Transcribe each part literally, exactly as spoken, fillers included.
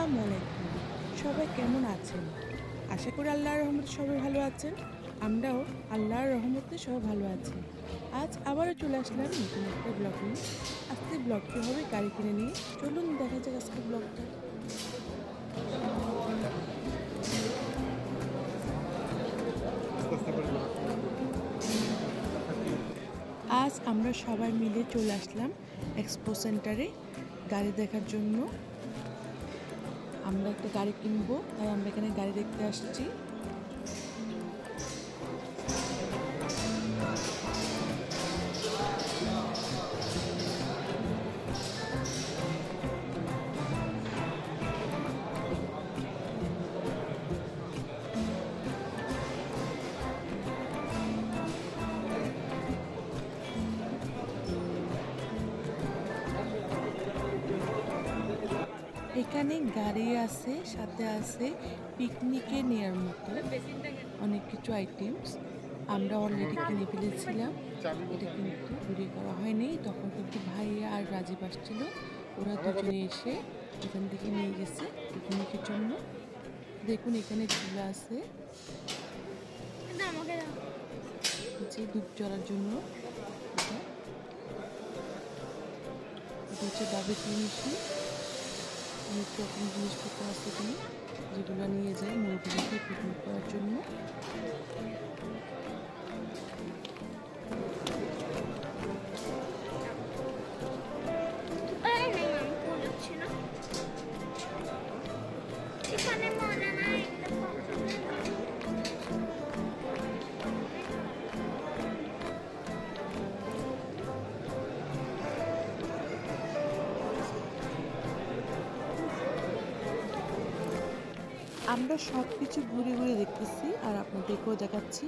আসসালামু আলাইকুম। সবাই কেমন আছেন? আশা করি আল্লাহর রহমতে সবাই ভালো আছেন। আমরাও আল্লাহর রহমতে সবাই ভালো আছি। আজ আবারও চলে আসলাম নতুন একটা ব্লগ নিয়ে। আজকে ব্লগটি হবে গাড়ি কিনে নিয়ে। চলুন দেখা যাক আজকে ব্লগটা। আজ আমরা সবাই মিলে চলে আসলাম এক্সপো সেন্টারে গাড়ি দেখার জন্য। আমরা একটা গাড়ি কিনবো, তাই আমরা এখানে গাড়ি দেখতে আসছি। এখানে গাড়ি আছে, সাথে আছে পিকনিকে নেওয়ার মতো অনেক কিছু আইটেমস। আমরা অলরেডি কিনে ফেলেছিলাম, এটা কিন্তু ঘুরে করা হয়নি। তখন কিন্তু ভাইয়া আর রাজীব আসছিল, ওরা দুজনে এসে এখান থেকে নিয়ে গেছে পিকনিকের জন্য। দেখুন এখানে চুলা আছে, যে ধূপ জ্বলার জন্য। এটা এটা হচ্ছে বারবিকিউ মেশিন। অনেক রকম জিনিসপত্র আছে এখানে, যেগুলো নিয়ে যায় মুরগিদেরকে পিকনিক করার জন্য। আমরা সব কিছু ঘুরে ঘুরে দেখতেছি আর আপনাদেরকেও দেখাচ্ছি।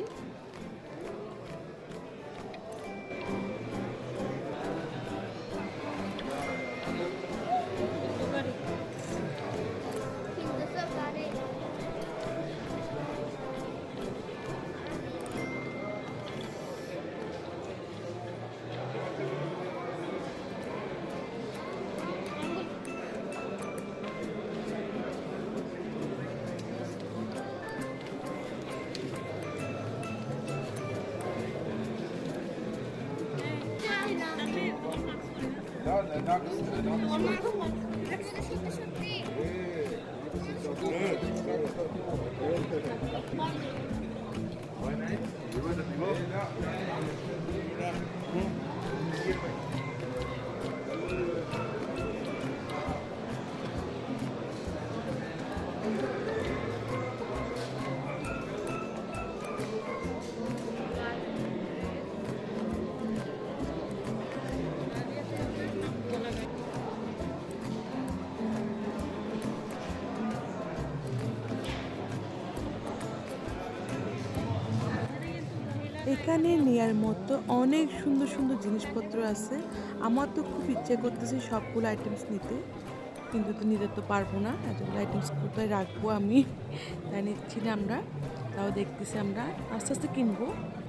এখানে নেয়ার মতো অনেক সুন্দর সুন্দর জিনিসপত্র আছে। আমার তো খুব ইচ্ছে করতেছে সবগুলো আইটেমস নিতে, কিন্তু তো নিতে তো পারবো না। এতগুলো আইটেমস কোথায় রাখবো আমি, তাই নিচ্ছি না আমরা। তাও দেখতেছি, আমরা আস্তে আস্তে কিনবো।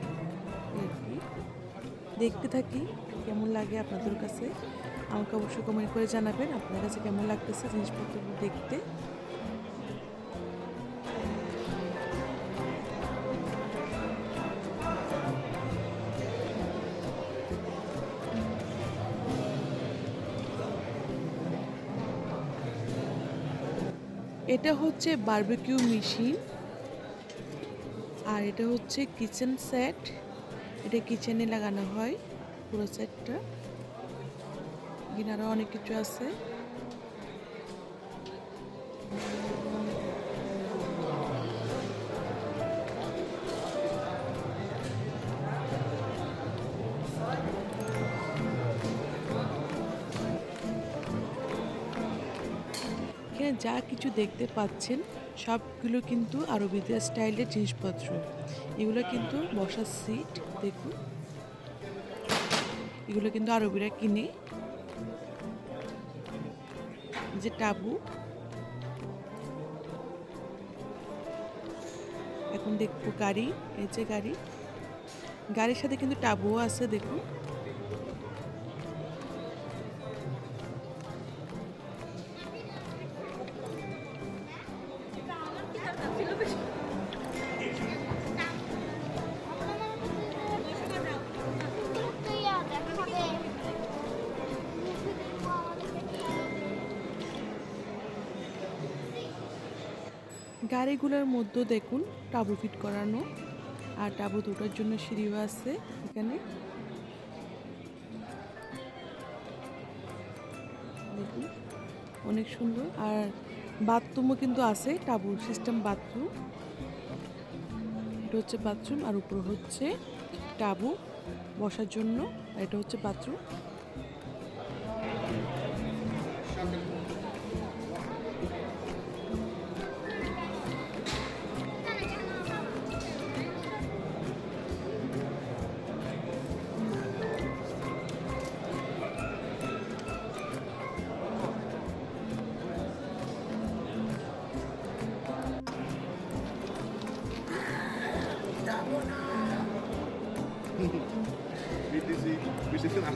দেখতে থাকি কেমন লাগে আপনাদের কাছে। আমাকে অবশ্যই কমেন্ট করে জানাবেন আপনার কাছে কেমন লাগতেছে জিনিসপত্রগুলো দেখতে। এটা হচ্ছে বারবিকিউ মেশিন, আর এটা হচ্ছে কিচেন সেট। এটা কিচেনে লাগানো হয় পুরো সেটটা। এখানে আরও অনেক কিছু আছে। এখানে যা কিছু দেখতে পাচ্ছেন সবগুলো কিন্তু আরবিদের স্টাইলের জিনিসপত্র। এগুলো কিন্তু বসার সিট, দেখুন এগুলো কিন্তু আরবিরা কিনে। যে টাবু, এখন দেখবো গাড়ি। এই যে গাড়ি, গাড়ির সাথে কিন্তু টাবুও আছে, দেখুন। গাড়িগুলোর মধ্যে দেখুন তাঁবু ফিট করানো, আর তাঁবু দুটোর জন্য সিঁড়িও আছে এখানে। দেখুন অনেক সুন্দর। আর বাথরুমও কিন্তু আছে, তাঁবুর সিস্টেম বাথরুম। এটা হচ্ছে বাথরুম, আর উপর হচ্ছে তাঁবু বসার জন্য, আর এটা হচ্ছে বাথরুম। বিটিসি বিটিসি নাম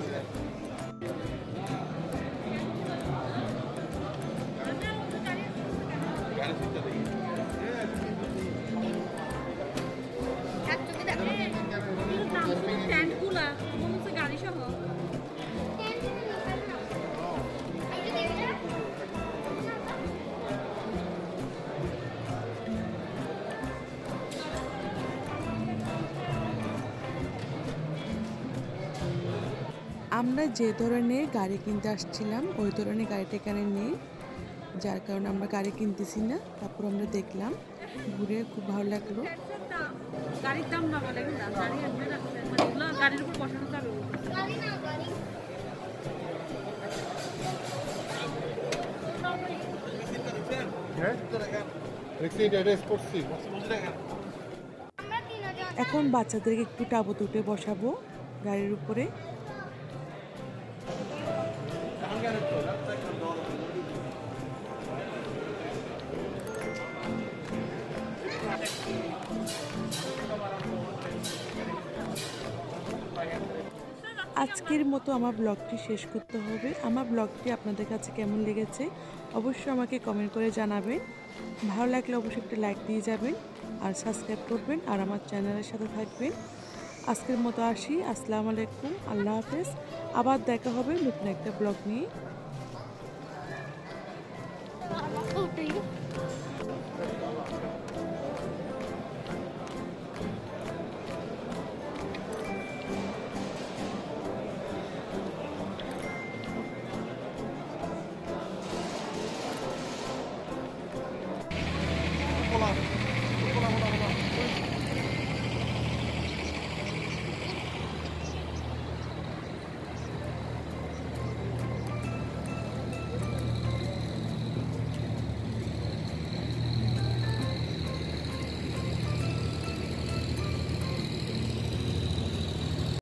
গাড়ি সহ আমরা যে ধরনের গাড়ি কিনতে আসছিলাম ওই ধরনের গাড়িটা এখানে নেই, যার কারণে আমরা গাড়ি কিনতেছি না। তারপর আমরা দেখলাম, ঘুরে খুব ভালো লাগলো। গাড়ির দাম না বলে এগুলা গাড়ি এমনি রাখছে, মানে এগুলো গাড়ির উপর বসানো যাবে। গাড়ি না গাড়ি এখন বাচ্চাদেরকে একটু তাঁবু তুটে বসাবো গাড়ির উপরে। আজকের মতো আমার ব্লগটি শেষ করতে হবে। আমার ব্লগটি আপনাদের কাছে কেমন লেগেছে অবশ্যই আমাকে কমেন্ট করে জানাবেন। ভালো লাগলে অবশ্যই একটা লাইক দিয়ে যাবেন, আর সাবস্ক্রাইব করবেন, আর আমার চ্যানেলের সাথে থাকবেন। আজকের মতো আসি। আসসালামু আলাইকুম, আল্লাহ হাফেজ। আবার দেখা হবে নতুন একটা ব্লগ নিয়ে।